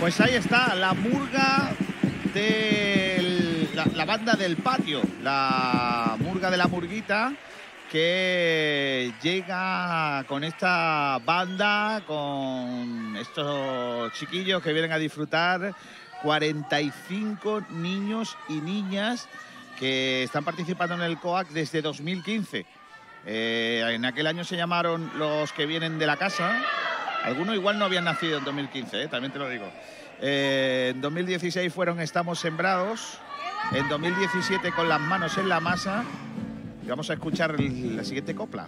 Pues ahí está, la murga de la banda del patio, la murga de la murguita, que llega con esta banda, con estos chiquillos que vienen a disfrutar, 45 niños y niñas que están participando en el COAC desde 2015. En aquel año se llamaron Los que vienen de la casa. Algunos igual no habían nacido en 2015, también te lo digo. En 2016 fueron Estamos Sembrados. En 2017 Con las manos en la masa. Y vamos a escuchar la siguiente copla.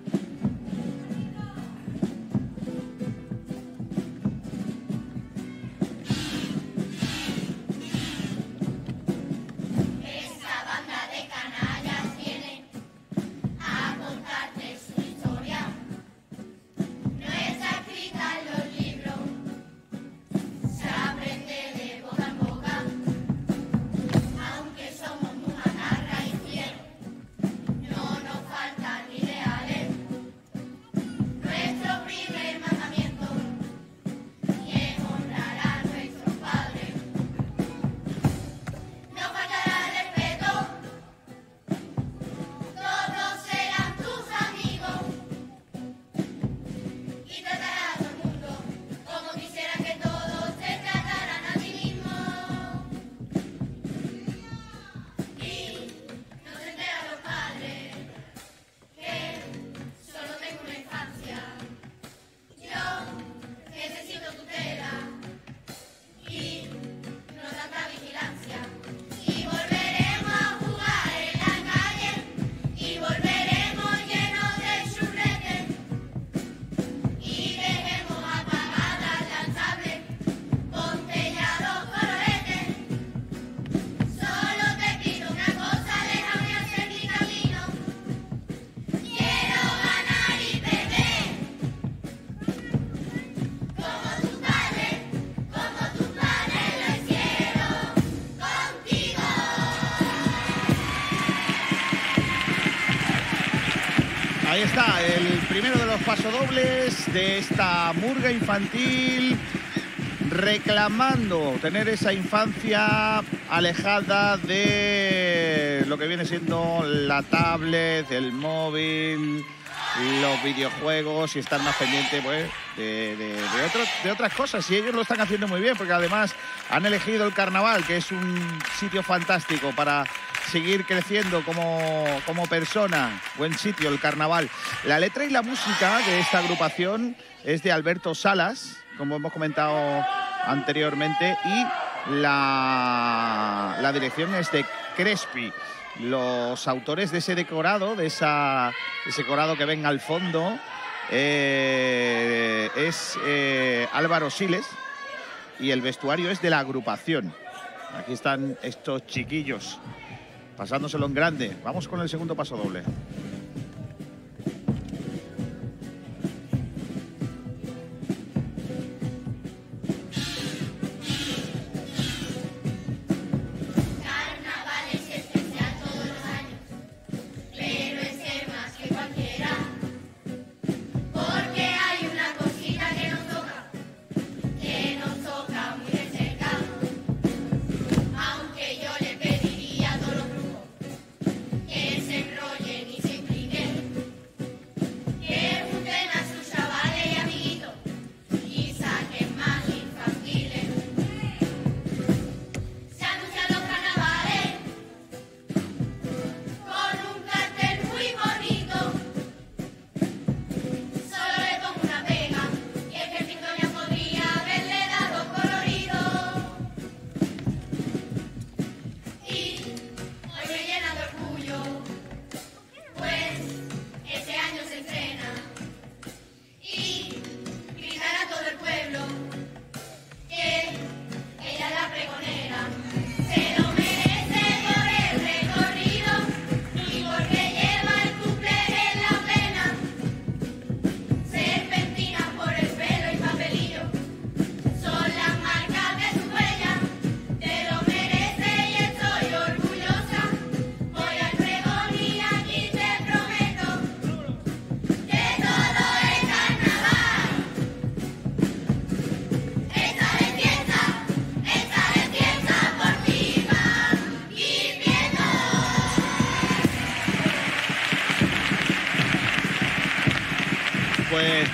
Ahí está, el primero de los pasodobles de esta murga infantil, reclamando tener esa infancia alejada de lo que viene siendo la tablet, el móvil, los videojuegos, y estar más pendiente pues, de otras cosas. Y ellos lo están haciendo muy bien, porque además han elegido el carnaval, que es un sitio fantástico para seguir creciendo como persona. Buen sitio el carnaval. La letra y la música de esta agrupación es de Alberto Salas, como hemos comentado anteriormente, y la dirección es de Crespi. Los autores de ese decorado, ese decorado que ven al fondo, es Álvaro Siles, y el vestuario es de la agrupación. Aquí están estos chiquillos pasándoselo en grande. Vamos con el segundo pasodoble. Que se enrollen y se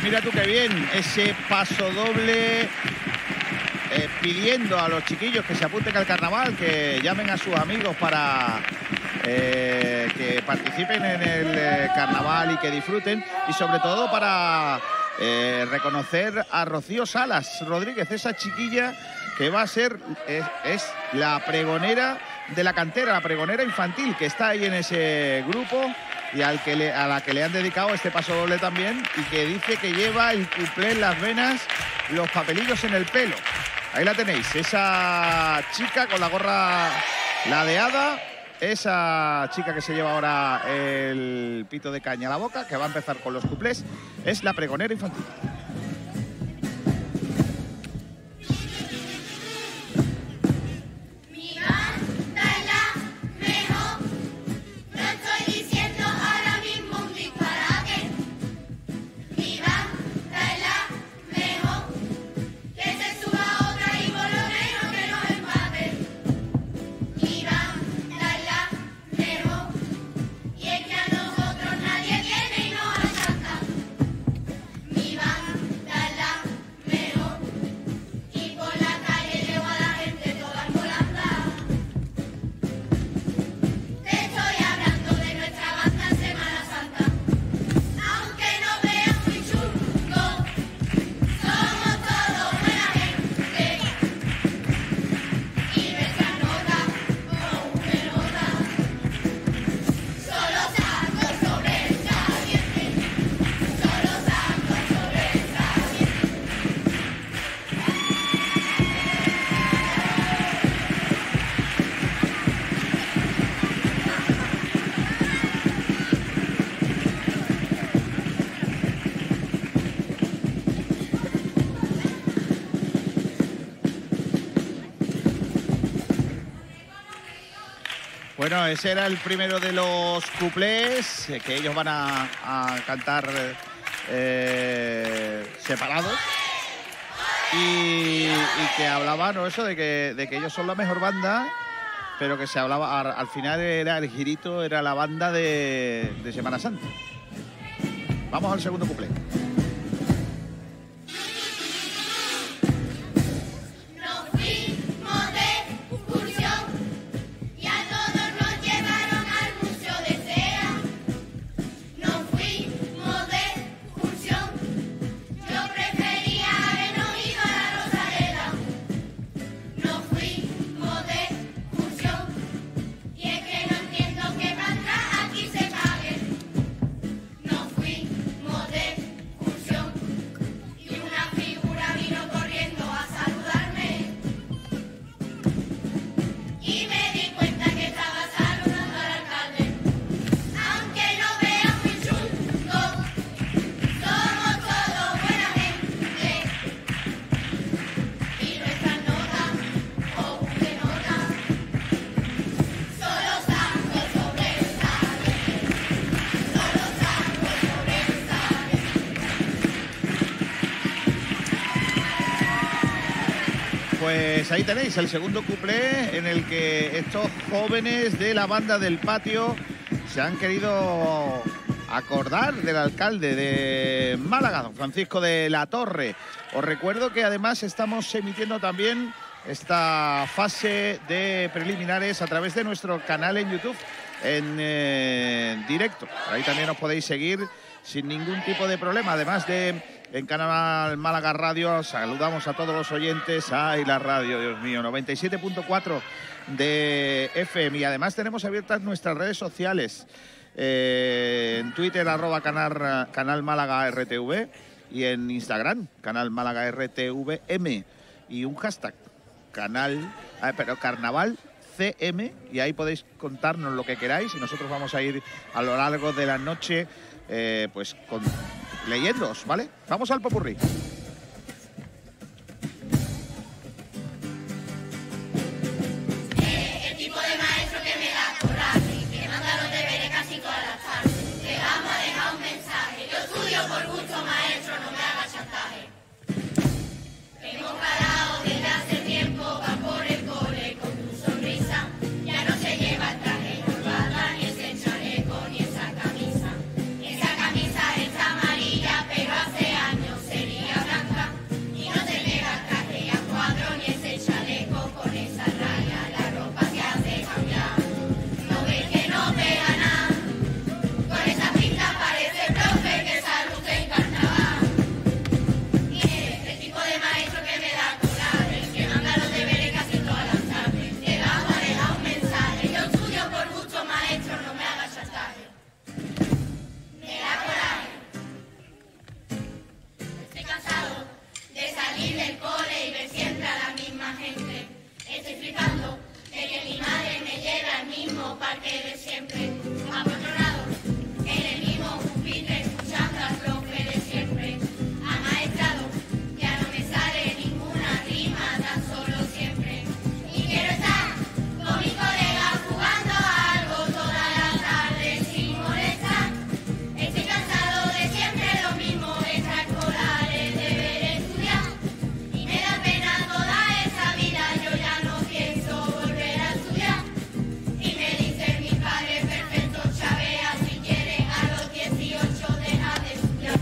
mira tú qué bien, ese paso doble pidiendo a los chiquillos que se apunten al carnaval, que llamen a sus amigos para que participen en el carnaval y que disfruten, y sobre todo para reconocer a Rocío Salas Rodríguez, esa chiquilla que va a ser, es la pregonera de la cantera, la pregonera infantil, que está ahí en ese grupo y a la que le han dedicado este paso doble también, y que dice que lleva el cuplé en las venas, los papelillos en el pelo. Ahí la tenéis, esa chica con la gorra ladeada, esa chica que se lleva ahora el pito de caña a la boca, que va a empezar con los cuplés, es la pregonera infantil. Bueno, ese era el primero de los cuplés que ellos van a cantar separados, y que hablaban, ¿no?, eso de que ellos son la mejor banda, pero que se hablaba al final era el girito, era la banda de Semana Santa. Vamos al segundo cuplé. Pues ahí tenéis el segundo cuplé, en el que estos jóvenes de la banda del patio se han querido acordar del alcalde de Málaga, don Francisco de la Torre. Os recuerdo que además estamos emitiendo también esta fase de preliminares a través de nuestro canal en YouTube en directo. Ahí también os podéis seguir sin ningún tipo de problema, además de en Canal Málaga Radio. Saludamos a todos los oyentes. ¡Ay, la radio, Dios mío! 97.4 de FM. Y además tenemos abiertas nuestras redes sociales. En Twitter, @Canal Málaga RTV. Y en Instagram, Canal Málaga RTVM. Y un hashtag, Carnaval CM. Y ahí podéis contarnos lo que queráis. Y nosotros vamos a ir a lo largo de la noche pues leyéndoos, ¿vale? Vamos al popurrí. El tipo de maestro que me da coraje, que manda los deberes casi todas las tardes. Te vamos a dejar un mensaje. Yo estudio por gusto, maestro, no me hagas chantaje. Hemos parado desde hace tiempo, va por el cole con tu sonrisa. Ya no se lleva el traje corbata, ni ese chaleco, ni esa camisa. Esa camisa está amarilla, pero hace años Estoy flipando de que mi madre me lleve al mismo parque de siempre, apotronado en el mismo pupitre, escuchando al profe de siempre, amaestrado, ya no me sale ninguna rima, tan solo siempre. Y quiero estar con mis colegas jugando a algo toda la tarde sin molestar. Estoy cansado de siempre lo mismo, extraescolares, deber estudiar. Y me da pena toda esa vida, yo ya no pienso volver a estudiar. Y me dicen mis padres perfectos, chavea si quieres, a los 18 deja de estudiar.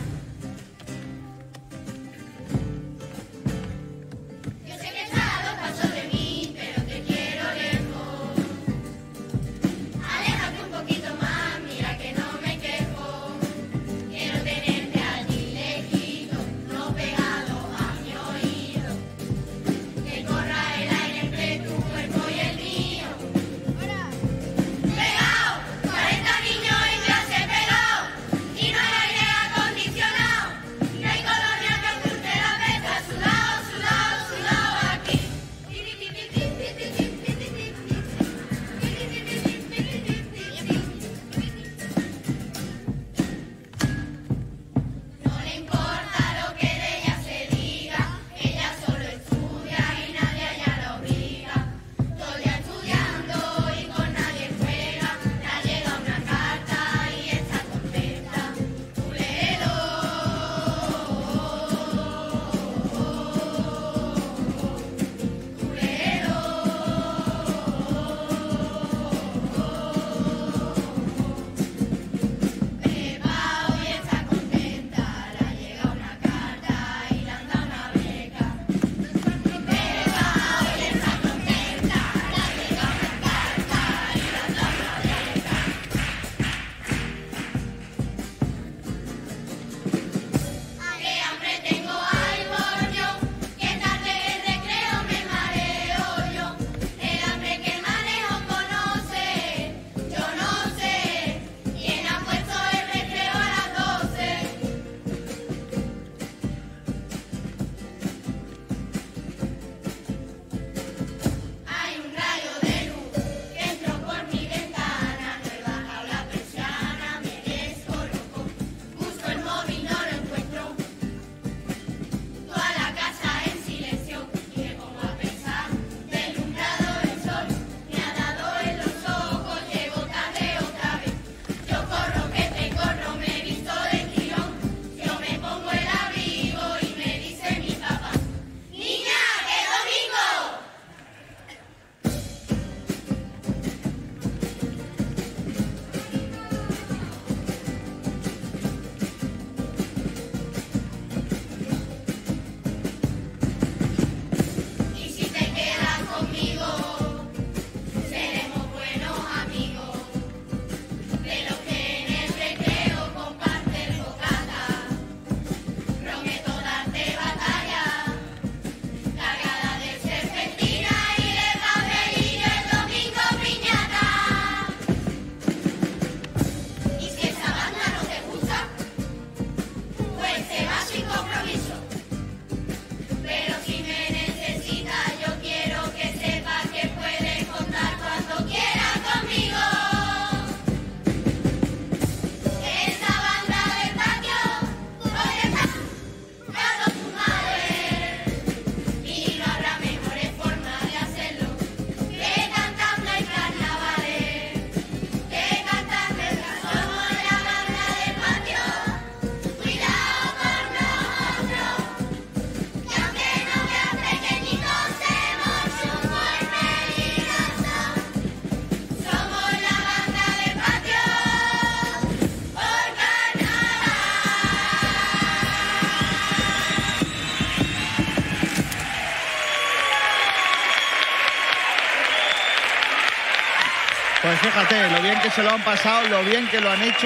Yo sé que estás a 2 pasos de mí, pero te quiero lejos. Aléjate un poquito más, mira que no me quejo. Quiero tenerte allí lejito, no pegado a mi oído. Que corra el aire entre tu cuerpo y el mío. Pegado, 40 niños en clase pegado. Y no hay aire acondicionado. No hay colonia que oculte la pesta. Sudado, sudado, sudado aquí. No le importa lo que de ella se diga, ella solo estudia y nadie a ella la obliga. Todo el día estudiando y con nadie juega, le ha llegado una carta y está contenta. Tú léelo. Tú léelo. Pepa hoy está contenta, le ha llegado una carta y le han dado una beca. Pepa hoy está contenta, le ha llegado una carta y le han dado una beca. Qué hambre tengo, ay por Dios, que tarde el recreo me mareo yo. El hambre que el manejo conoce, yo no sé quién ha puesto el recreo a las 12. Hay un rayo de luz que entró por mi ventana, no he bajado la persiana, me descoloco. Busco el móvil, no lo encuentro. Toda la casa en silencio y me pongo a pensar. Deslumbrado el sol me ha dado en los ojos, llego tarde otra vez. Yo corro que te corro, me he visto de tirón. Yo me pongo el abrigo y me dice mi papá: niña, que es domingo. Y si te quedas conmigo, seremos buenos amigos. De los que en el recreo comparten bocata. Prometo darte batalla, cargada de serpentina y de papelillo el domingo piñata. Y si esa banda no te gusta, pues te vas sin compromiso. Pero si me necesitas, yo quiero que sepas que puedes contar cuando quieras conmigo. Esa banda del patio hoy está tocando tu madre. Y no habrá mejores formas de hacerlo que cantando en carnavales. Que cantando en somos la banda del patio. Cuidado con nosotros. Y aunque no veas pequeñitos, somos chungos y peligrosos. Somos la banda del patio por carnaval. Pues fíjate, lo bien que se lo han pasado, lo bien que lo han hecho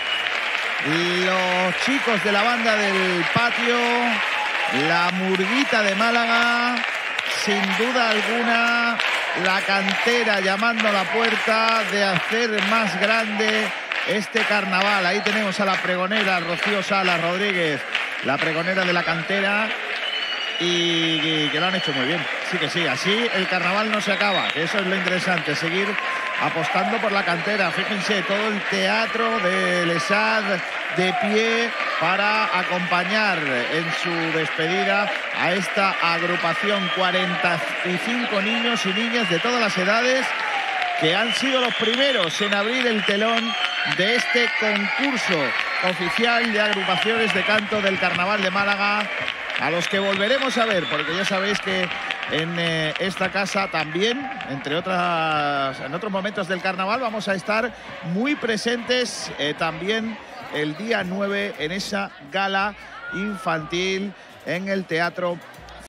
los chicos de la banda del patio, la Murguita de Málaga, sin duda alguna, la cantera llamando a la puerta de hacer más grande este carnaval. Ahí tenemos a la pregonera Rocío Salas Rodríguez, la pregonera de la cantera, y que lo han hecho muy bien. Sí que sí, así el carnaval no se acaba. Eso es lo interesante, seguir apostando por la cantera. Fíjense, todo el teatro de l'Esat de pie para acompañar en su despedida a esta agrupación. 45 niños y niñas de todas las edades que han sido los primeros en abrir el telón de este concurso oficial de agrupaciones de canto del Carnaval de Málaga, a los que volveremos a ver, porque ya sabéis que en esta casa también, entre otras, en otros momentos del carnaval, vamos a estar muy presentes también el día 9 en esa gala infantil en el Teatro